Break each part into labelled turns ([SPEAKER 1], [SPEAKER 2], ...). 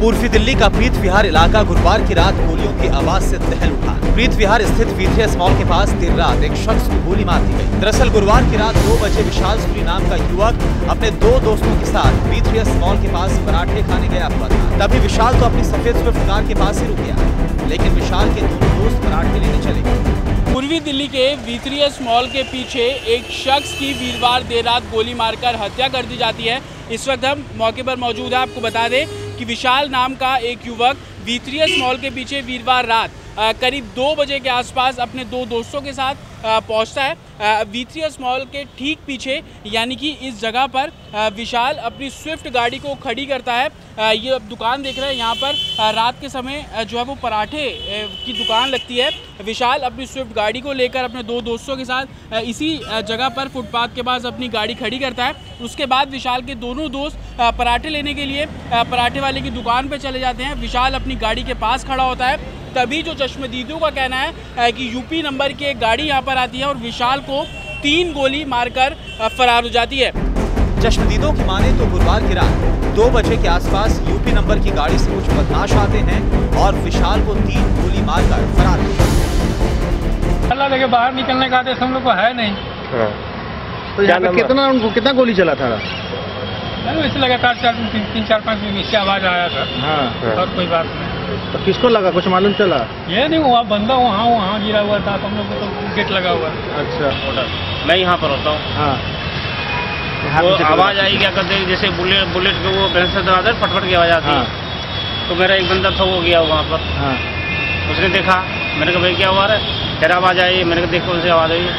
[SPEAKER 1] पूर्वी दिल्ली का प्रीत विहार इलाका गुरुवार की रात गोलियों की आवाज से दहल उठा। प्रीत विहार स्थित V3S मॉल के पास देर रात एक शख्स को गोली मार दी गई। दरअसल गुरुवार की रात 2 बजे विशाल सूरी नाम का युवक अपने 2 दोस्तों के साथ V3S मॉल के पास पराठे खाने गया हुआ था। तभी विशाल तो अपनी सफेद स्विफ्ट कार के पास ही रुक गया, लेकिन विशाल के दोनों दोस्त पराठे लेने चले गए।
[SPEAKER 2] पूर्वी दिल्ली के V3S मॉल के पीछे एक शख्स की वीरवार देर रात गोली मारकर हत्या कर दी जाती है। इस वक्त हम मौके पर मौजूद हैं। आपको बता दें कि विशाल नाम का एक युवक V3S मॉल के पीछे वीरवार रात करीब 2 बजे के आसपास अपने 2 दोस्तों के साथ पहुंचता है। V3S मॉल के ठीक पीछे यानी कि इस जगह पर विशाल अपनी स्विफ्ट गाड़ी को खड़ी करता है। ये अब दुकान देख रहे हैं, यहाँ पर रात के समय जो है वो पराठे की दुकान लगती है। विशाल अपनी स्विफ्ट गाड़ी को लेकर अपने 2 दोस्तों के साथ इसी जगह पर फुटपाथ के पास अपनी गाड़ी खड़ी करता है। उसके बाद विशाल के दोनों दोस्त पराठे लेने के लिए पराठे वाले की दुकान पर चले जाते हैं। विशाल अपनी गाड़ी के पास खड़ा होता है। तभी जो चश्मदीदों का कहना है कि यूपी नंबर की एक गाड़ी यहाँ पर आती है और विशाल को 3 गोली मारकर फरार हो जाती है।
[SPEAKER 1] चश्मदीदों की माने तो गुरुवार की रात 2 बजे के आसपास यूपी नंबर की गाड़ी से कुछ बदमाश आते हैं और विशाल को 3 गोली मारकर फरार हो जाते हैं।
[SPEAKER 3] अल्लाह देखे बाहर निकलने का आदेश हम लोग को है नहीं।
[SPEAKER 4] तो यहाँ पे कितना गोली चला था?
[SPEAKER 3] वैसे लगातार 3-4-5 इससे आवाज आया था।
[SPEAKER 4] हाँ।
[SPEAKER 3] और कोई बात नहीं।
[SPEAKER 4] तो किसको लगा, कुछ मालूम चला?
[SPEAKER 3] ये नहीं हुआ, बंदा वहाँ गिरा हुआ था, तो हम लोग को तो गेट लगा हुआ।
[SPEAKER 4] अच्छा।
[SPEAKER 5] मैं यहाँ पर होता हूँ।
[SPEAKER 4] हाँ।
[SPEAKER 5] वो आवाज आई, क्या करते हैं जैसे बुलेट के वो बैलेंस दरवाजा फटफट की आवाज आती है। तो मेरा एक बंदा था वो गया वहाँ पर।
[SPEAKER 4] हाँ।
[SPEAKER 5] उसने देखा, मैंने कहा भाई क्या हुआ है, तेरा आवाज आई। मैंने कहा देखो उनसे आवाज आई।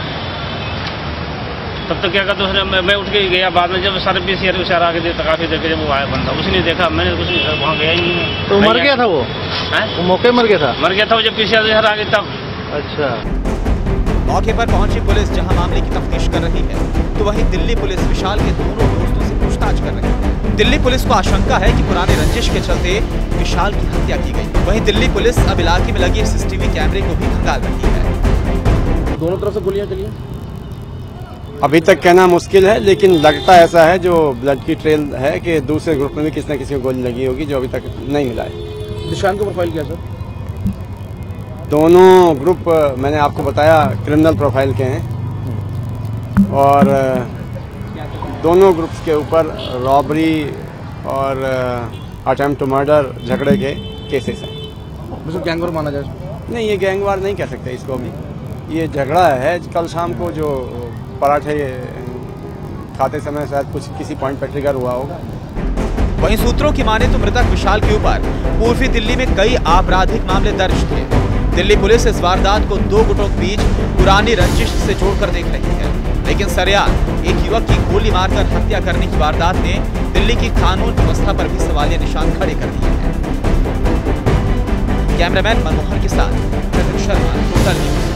[SPEAKER 5] तब तक क्या करते उसने, मैं उठ के गया। बाद में जब सारे PCR उशारा आगे देता काफी देर के जब वो आया बंदा, उसने देखा, मैंने कुछ नहीं, वहाँ गया ही नहीं।
[SPEAKER 4] तो मर गया था वो? वो मौके मर गया था?
[SPEAKER 5] मर गया था वो जब PCR आगे तब।
[SPEAKER 4] अच्छा।
[SPEAKER 1] मौके पर पहुंची पुलिस जहां मामले की तफ्तीश कर रही है, तो वहीं दिल्ली पुलिस विशाल के दोनों दोस्तों से पूछताछ कर रही है। दिल्ली पुलिस को आशंका है कि पुराने रंजिश के चलते विशाल की हत्या की गई। वहीं दिल्ली पुलिस अब इलाके में लगे CCTV कैमरे को भी खंगाल रही है।
[SPEAKER 4] दोनों तरफ से गोलियां चली?
[SPEAKER 6] अभी तक कहना मुश्किल है, लेकिन लगता ऐसा है जो ब्लड की ट्रेल है कि दूसरे ग्रुप में भी किसी न किसी को गोली लगी होगी, जो अभी तक नहीं मिला है।
[SPEAKER 4] निशान का प्रोफाइल क्या सर?
[SPEAKER 6] दोनों ग्रुप मैंने आपको बताया क्रिमिनल प्रोफाइल के हैं और दोनों ग्रुप्स के ऊपर रॉबरी और अटेम्प्ट टू मर्डर झगड़े के केसेस हैं।
[SPEAKER 4] गैंगवार माना जाए?
[SPEAKER 6] नहीं, ये गैंगवार नहीं कह सकते इसको भी। ये झगड़ा है कल शाम को जो पराठे खाते समय शायद कुछ किसी पॉइंट पर ट्रिगर हुआ होगा।
[SPEAKER 1] वहीं सूत्रों की माने तो मृतक विशाल के ऊपर पूर्वी दिल्ली में कई आपराधिक मामले दर्ज थे। दिल्ली पुलिस इस वारदात को 2 गुटों के बीच पुरानी रंजिश से जोड़कर देख रही है, लेकिन सरेआम एक युवक की गोली मारकर हत्या करने की वारदात ने दिल्ली की कानून व्यवस्था पर भी सवालिया निशान खड़े कर दिए हैं। कैमरामैन मनमोहन के साथ शर्मा, टोटल न्यूज़।